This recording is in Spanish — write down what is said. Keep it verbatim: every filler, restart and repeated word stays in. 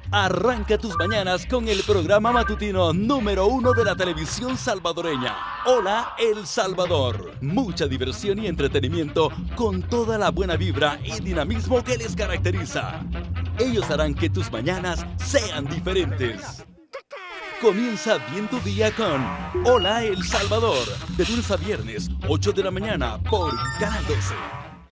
Arranca tus mañanas con el programa matutino número uno de la televisión salvadoreña. Hola El Salvador. Mucha diversión y entretenimiento con toda la buena vibra y dinamismo que les caracteriza. Ellos harán que tus mañanas sean diferentes. Comienza bien tu día con Hola El Salvador. De lunes a viernes, ocho de la mañana por Canal doce.